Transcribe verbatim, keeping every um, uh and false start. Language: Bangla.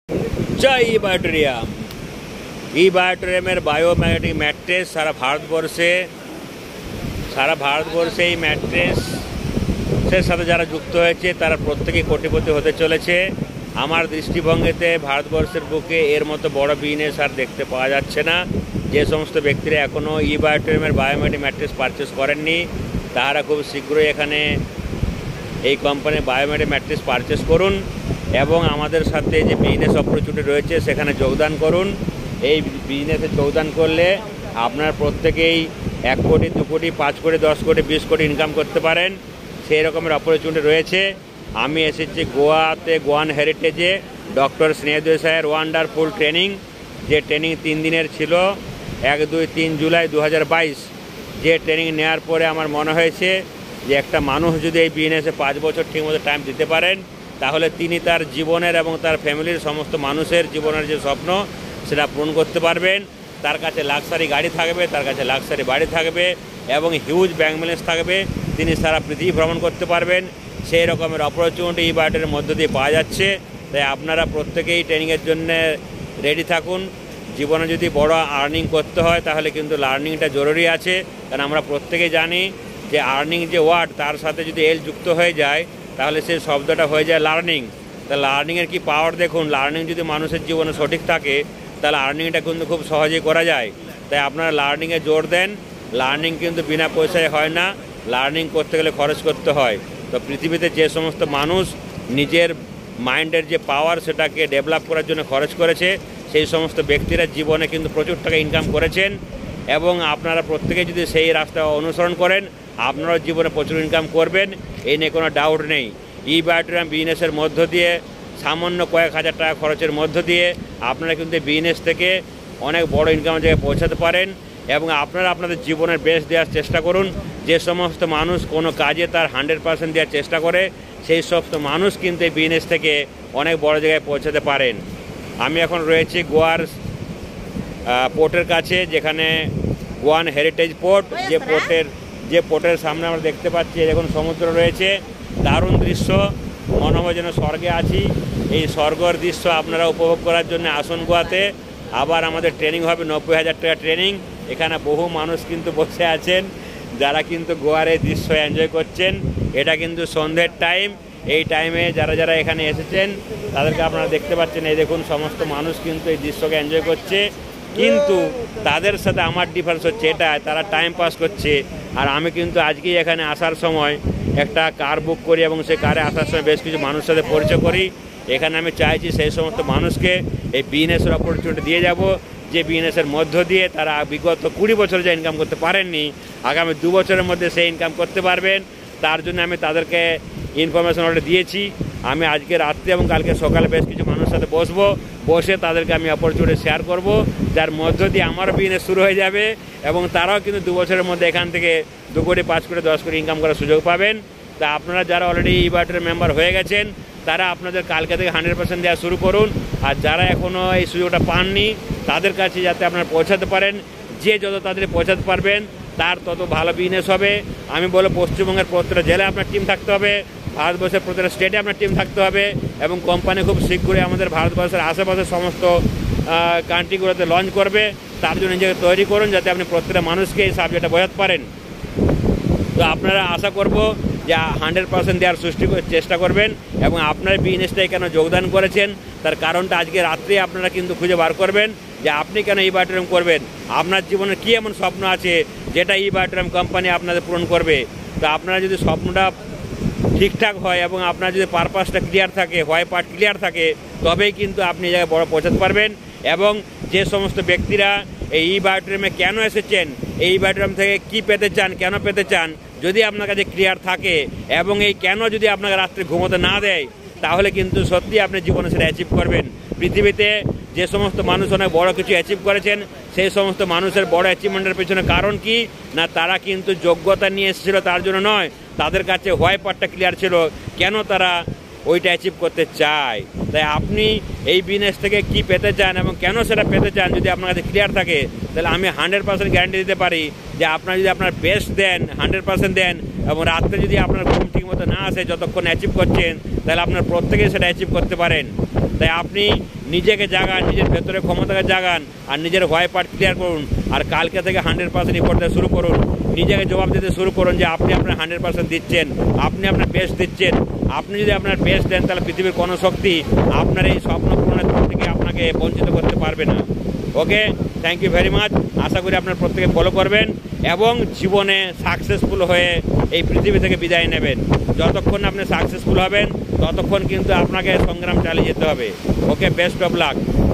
জয় ই বায়োটেরিয়াম। ই বায়োটেরিয়ামের বায়োম্যাগনেটিক ম্যাট্রেস সারা ভারতবর্ষে সারা ভারতবর্ষে এই ম্যাট্রেসের সাথে যারা যুক্ত হয়েছে তারা প্রত্যেকেই কোটিপতি হতে চলেছে। আমার দৃষ্টিভঙ্গিতে ভারতবর্ষের বুকে এর মতো বড় বিজনেস আর দেখতে পাওয়া যাচ্ছে না। যে সমস্ত ব্যক্তিরা এখনও ই বায়োটেরিয়ামের বায়োম্যাগনেটিক ম্যাট্রেস পারচেস করেননি তারা খুব শীঘ্রই এখানে এই কোম্পানির বায়োম্যাগনেটিক ম্যাট্রেস পারচেস করুন এবং আমাদের সাথে যে বিজনেস অপরচুনিটি রয়েছে সেখানে যোগদান করুন। এই বিজনেসে যোগদান করলে আপনার প্রত্যেকেই এক কোটি দু কোটি পাঁচ কোটি দশ কোটি বিশ কোটি ইনকাম করতে পারেন, সেই রকমের অপরচুনিটি রয়েছে। আমি এসেছি গোয়াতে, গোয়ান হেরিটেজে ডক্টর স্নেহদয় স্যারের ওয়ান্ডারফুল ট্রেনিং, যে ট্রেনিং তিন দিনের ছিল, এক দুই তিন জুলাই দু হাজার বাইশ। যে ট্রেনিং নেওয়ার পরে আমার মনে হয়েছে যে একটা মানুষ যদি এই বিজনেসে পাঁচ বছর ঠিকমতো টাইম দিতে পারেন তাহলে তিনি তার জীবনের এবং তার ফ্যামিলির সমস্ত মানুষের জীবনের যে স্বপ্ন সেটা পূরণ করতে পারবেন। তার কাছে লাক্সারি গাড়ি থাকবে, তার কাছে লাক্সারি বাড়ি থাকবে এবং হিউজ ব্যাংক ব্যালেন্স থাকবে, তিনি সারা পৃথিবী ভ্রমণ করতে পারবেন। সেই রকমের অপরচুনিটি ই বায়োটেরিয়ামের মধ্য দিয়ে পাওয়া যাচ্ছে। তাই আপনারা প্রত্যেকেই ট্রেনিংয়ের জন্য রেডি থাকুন। জীবনে যদি বড় আর্নিং করতে হয় তাহলে কিন্তু লার্নিংটা জরুরি আছে, কারণ আমরা প্রত্যেকেই জানি যে আর্নিং যে ওয়ার্ড তার সাথে যদি এল যুক্ত হয়ে যায় তাহলে সেই শব্দটা হয়ে যায় লার্নিং। তা লার্নিংয়ের কি পাওয়ার দেখুন। লার্নিং যদি মানুষের জীবনে সঠিক থাকে তাহলে আর্নিংটা কিন্তু খুব সহজেই করা যায়। তাই আপনারা লার্নিংয়ে জোর দেন। লার্নিং কিন্তু বিনা পয়সায় হয় না, লার্নিং করতে গেলে খরচ করতে হয়। তো পৃথিবীতে যে সমস্ত মানুষ নিজের মাইন্ডের যে পাওয়ার সেটাকে ডেভেলপ করার জন্য খরচ করেছে সেই সমস্ত ব্যক্তিরা জীবনে কিন্তু প্রচুর টাকা ইনকাম করেছেন এবং আপনারা প্রত্যেকে যদি সেই রাস্তা অনুসরণ করেন আপনারাও জীবনে প্রচুর ইনকাম করবেন, এই নিয়ে কোনো ডাউট নেই। ই বায়োটেরিয়াম বিজনেসের মধ্য দিয়ে সামান্য কয়েক হাজার টাকা খরচের মধ্য দিয়ে আপনারা কিন্তু বিজনেস থেকে অনেক বড় ইনকামের জায়গায় পৌঁছাতে পারেন এবং আপনারা আপনাদের জীবনের বেস্ট দেওয়ার চেষ্টা করুন। যে সমস্ত মানুষ কোনো কাজে তার হান্ড্রেড পার্সেন্ট দেওয়ার চেষ্টা করে সেই সমস্ত মানুষ কিন্তু এই বিজনেস থেকে অনেক বড় জায়গায় পৌঁছাতে পারেন। আমি এখন রয়েছি গোয়ার পোর্টের কাছে, যেখানে গোয়ান হেরিটেজ পোর্ট, যে পোর্টের যে পোর্টের সামনে আমরা দেখতে পাচ্ছি দেখুন সমুদ্র রয়েছে, দারুণ দৃশ্য, মনে হয় যেন স্বর্গে আছি। এই স্বর্গের দৃশ্য আপনারা উপভোগ করার জন্য আসুন গোয়াতে। আবার আমাদের ট্রেনিং হবে নব্বই হাজার টাকা ট্রেনিং। এখানে বহু মানুষ কিন্তু বসে আছেন যারা কিন্তু গোয়ার এই দৃশ্য এনজয় করছেন। এটা কিন্তু সন্ধ্যের টাইম, এই টাইমে যারা যারা এখানে এসেছেন তাদেরকে আপনারা দেখতে পাচ্ছেন। এই দেখুন সমস্ত মানুষ কিন্তু এই দৃশ্যকে এনজয় করছে, কিন্তু তাদের সাথে আমার ডিফারেন্স হচ্ছে এটা, তারা টাইম পাস করছে। আর আমি কিন্তু আজকেই এখানে আসার সময় একটা কার বুক করি এবং সেই কারে আসার সময় বেশ কিছু মানুষের সাথে পরিচয় করি। এখানে আমি চাইছি সেই সমস্ত মানুষকে এই বিজনেসের অপরচুনিটি দিয়ে যাব, যে বিজনেসের মধ্য দিয়ে তারা বিগত কুড়ি বছর যে ইনকাম করতে পারেননি আগামী দু বছরের মধ্যে সেই ইনকাম করতে পারবেন। তার জন্য আমি তাদেরকে ইনফরমেশন অলরেডি দিয়েছি। আমি আজকে রাত্রে এবং কালকে সকালে বেশ কিছু মানুষের সাথে বসবো, বসে তাদেরকে আমি অপরচুনিটি শেয়ার করব, যার মধ্য দিয়ে আমারও বিজনেস শুরু হয়ে যাবে এবং তারাও কিন্তু দু বছরের মধ্যে এখান থেকে দু কোটি পাঁচ কোটি দশ কোটি ইনকাম করার সুযোগ পাবেন। তা আপনারা যারা অলরেডি ই বায়োটেরিয়াম মেম্বার হয়ে গেছেন তারা আপনাদের কালকে থেকে হান্ড্রেড পার্সেন্ট দেওয়া শুরু করুন। আর যারা এখনও এই সুযোগটা পাননি তাদের কাছে যাতে আপনারা পৌঁছাতে পারেন, যে যত তাদের পৌঁছাতে পারবেন তার তত ভালো বিজনেস হবে। আমি বলবো পশ্চিমবঙ্গের প্রত্যেকটা জেলায় আপনার টিম থাকতে হবে, ভারতবর্ষের প্রত্যেকটা স্টেটে আপনার টিম থাকতে হবে এবং কোম্পানি খুব শীঘ্রই আমাদের ভারতবর্ষের আশেপাশের সমস্ত কান্ট্রিগুলোতে লঞ্চ করবে। তার জন্য নিজেকে তৈরি করুন যাতে আপনি প্রত্যেকটা মানুষকে এই সাবজেক্টটা বোঝাতে পারেন। তো আপনারা আশা করব যে হান্ড্রেড পার্সেন্ট দেওয়ার সৃষ্টি চেষ্টা করবেন এবং আপনার বিজনেসটাই কেন যোগদান করেছেন তার কারণটা আজকে রাত্রে আপনারা কিন্তু খুঁজে বার করবেন যে আপনি কেন ই বায়োটেরিয়াম করবেন। আপনার জীবনের কী এমন স্বপ্ন আছে যেটা ই বায়োটেরিয়াম কোম্পানি আপনাদের পূরণ করবে। তো আপনারা যদি স্বপ্নটা ঠিকঠাক হয় এবং আপনার যদি পারপাসটা ক্লিয়ার থাকে, হোয়াই পার্ট ক্লিয়ার থাকে, তবেই কিন্তু আপনি জায়গায় বড় পৌঁছাতে পারবেন। এবং যে সমস্ত ব্যক্তিরা এই ই বায়োটেরিয়ামে কেন এসেছেন, এই বায়োটেরিয়াম থেকে কি পেতে চান, কেন পেতে চান, যদি আপনার কাছে ক্লিয়ার থাকে এবং এই কেন যদি আপনাকে রাত্রে ঘুমোতে না দেয় তাহলে কিন্তু সত্যি আপনি জীবনে সেটা অ্যাচিভ করবেন। পৃথিবীতে যে সমস্ত মানুষ অনেক বড় কিছু অ্যাচিভ করেছেন সেই সমস্ত মানুষের বড় অ্যাচিভমেন্টের পেছনে কারণ কি না, তারা কিন্তু যোগ্যতা নিয়ে এসেছিল তার জন্য নয়, তাদের কাছে হোয়াই পার্টটা ক্লিয়ার ছিল কেন তারা ওইটা অ্যাচিভ করতে চায়। তাই আপনি এই বিজনেস থেকে কি পেতে চান এবং কেন সেটা পেতে চান যদি আপনার কাছে ক্লিয়ার থাকে তাহলে আমি হান্ড্রেড পার্সেন্ট গ্যারান্টি দিতে পারি যে আপনার যদি আপনার বেস্ট দেন, হান্ড্রেড পার্সেন্ট দেন এবং রাত্রে যদি আপনার ঘুম ঠিক মতো না আসে যতক্ষণ অ্যাচিভ করছেন তাহলে আপনার প্রত্যেকেই সেটা অ্যাচিভ করতে পারেন। তাই আপনি নিজেকে জাগান, নিজের ভেতরে ক্ষমতাকে জাগান, আর নিজের হোয়াই পার্ট ক্লিয়ার করুন। আর কালকে থেকে হান্ড্রেড পার্সেন্ট রিপোর্ট দেওয়া শুরু করুন। নিজেকে জবাব দিতে শুরু করুন যে আপনি আপনার হান্ড্রেড পার্সেন্ট দিচ্ছেন, আপনি আপনার বেস্ট দিচ্ছেন। আপনি যদি আপনার বেস্ট দেন তাহলে পৃথিবীর কোনো শক্তি আপনার এই স্বপ্ন পূরণের থেকে আপনাকে বঞ্চিত করতে পারবে না। Okay, thank you very much. আশা করি আপনার প্রত্যেকে ফলো করবেন এবং জীবনে সাকসেসফুল হয়ে এই পৃথিবী থেকে বিদায় নেবেন। যতক্ষণ আপনি সাকসেসফুল হবেন ততক্ষণ কিন্তু আপনাকে সংগ্রাম চালিয়ে যেতে হবে। Okay, best of lakh.